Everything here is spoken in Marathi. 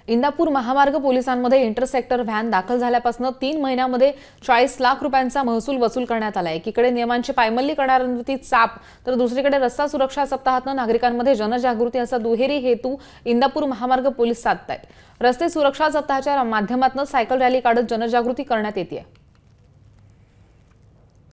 इंदापूर महामार्ग पोलिसांमध्ये इंटरसेक्टर व्हॅन दाखल झाल्यापासून 3 महिन्यांमध्ये 40 लाख रुपयांचा महसूल वसूल करण्यात आला आहे। एकीकडे नियमांची पायमल्ली करणाऱ्यांवरती चाप तर दुसरीकडे रस्ता सुरक्षा सप्ताहातून नागरिकांमध्ये जनजागृती असा दुहेरी हेतू इंदापूर महामार्ग पोलीस साधतायत। रस्ते सुरक्षा सप्ताहाच्या माध्यमातून सायकल रॅली काढत जनजागृती करण्यात येते।